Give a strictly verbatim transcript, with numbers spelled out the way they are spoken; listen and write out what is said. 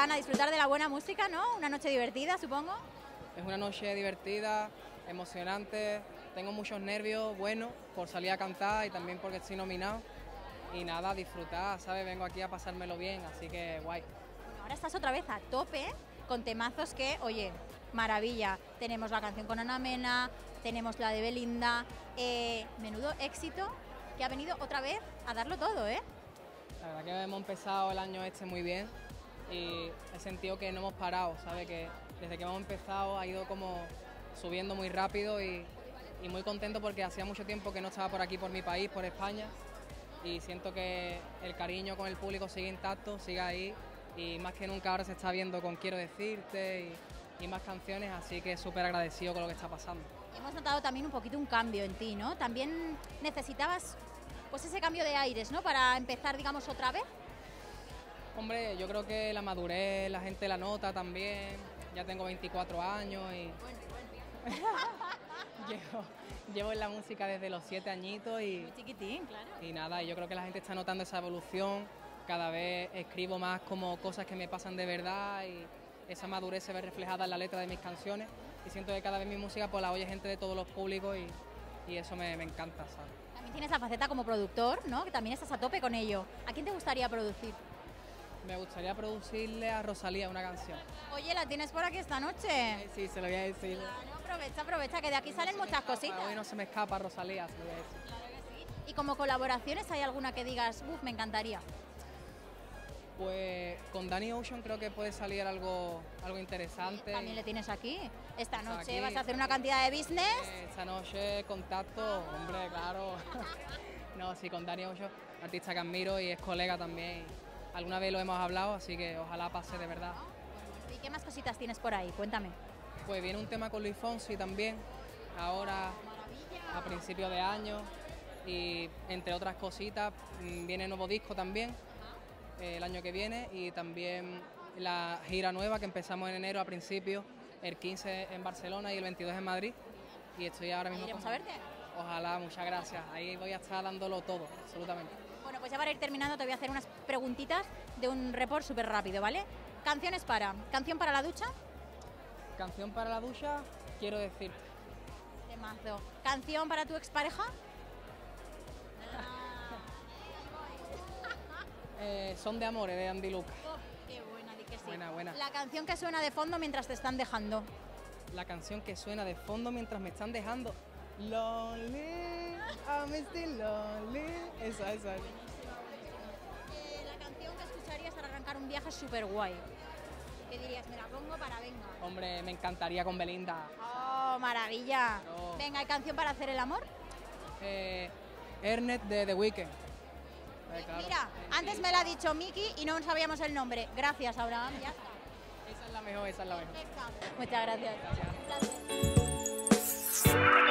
plan a disfrutar de la buena música, ¿no? Una noche divertida, supongo. Es una noche divertida, emocionante, tengo muchos nervios, bueno, por salir a cantar y también porque estoy nominado. Y nada, disfrutar, ¿sabes? Vengo aquí a pasármelo bien, así que guay. Bueno, ahora estás otra vez a tope con temazos que, oye, maravilla. Tenemos la canción con Ana Mena, tenemos la de Belinda, eh, menudo éxito que ha venido otra vez a darlo todo, ¿eh? La verdad que hemos empezado el año este muy bien y he sentido que no hemos parado, ¿sabes? Que desde que hemos empezado ha ido como subiendo muy rápido y, y muy contento porque hacía mucho tiempo que no estaba por aquí, por mi país, por España, y siento que el cariño con el público sigue intacto, sigue ahí, y más que nunca ahora se está viendo con Quiero Decirte y, y más canciones, así que súper agradecido con lo que está pasando. Hemos notado también un poquito un cambio en ti, ¿no? También necesitabas pues ese cambio de aires, ¿no? Para empezar, digamos, otra vez. Hombre, yo creo que la madurez, la gente la nota también, ya tengo veinticuatro años y Bueno, bueno. llevo, llevo en la música desde los siete añitos y, Muy chiquitín, claro. y nada, yo creo que la gente está notando esa evolución, cada vez escribo más como cosas que me pasan de verdad y esa madurez se ve reflejada en la letra de mis canciones y siento que cada vez mi música pues la oye gente de todos los públicos y, y eso me, me encanta, ¿sabes? También tienes la faceta como productor, ¿no? Que también estás a tope con ello. ¿A quién te gustaría producir? Me gustaría producirle a Rosalía una canción. Oye, ¿la tienes por aquí esta noche? Eh, Sí, se lo voy a decir. Claro, aprovecha, aprovecha, que de aquí salen muchas cositas. Hoy no se me escapa Rosalía, se lo voy a decir. Claro que sí. Y como colaboraciones, ¿hay alguna que digas, uff, me encantaría? Pues con Danny Ocean creo que puede salir algo, algo interesante. También le tienes aquí. Esta Está noche aquí, vas a hacer está una aquí. cantidad de business. Eh, Esta noche contacto, hombre, claro. No, sí, con Danny Ocean, artista que admiro y es colega también. Alguna vez lo hemos hablado, así que ojalá pase de verdad. ¿Y qué más cositas tienes por ahí? Cuéntame. Pues viene un tema con Luis Fonsi también, ahora a principios de año y entre otras cositas mm, viene nuevo disco también eh, el año que viene y también la gira nueva que empezamos en enero a principios, el quince en Barcelona y el veintidós en Madrid y estoy ahora mismo... ¿Iremos con- a verte? Ojalá, muchas gracias. Ahí voy a estar dándolo todo, absolutamente. Bueno, pues ya para ir terminando te voy a hacer unas preguntitas de un report súper rápido, ¿vale? Canciones para. ¿Canción para la ducha? Canción para la ducha, Quiero Decirte. Temazo. ¿Canción para tu expareja? Eh, Son de Amores, de Andy Lucas. Oh, qué buena, di que sí. Buena, buena. La canción que suena de fondo mientras te están dejando. La canción que suena de fondo mientras me están dejando. Lonely, I'm still lonely. Esa, esa. Eh, la canción que escucharías para arrancar un viaje súper guay. ¿Qué dirías? Me la pongo para venga. Hombre, me encantaría con Belinda. ¡Oh, maravilla! Claro. Venga, ¿hay canción para hacer el amor? Eh, Ernest de The Weeknd. Eh, claro. Mira, Eh, antes sí. me la ha dicho Miki y no sabíamos el nombre. Gracias, Abraham. Ya está. Esa es la mejor, esa es la mejor. Muchas gracias. Gracias. Un placer.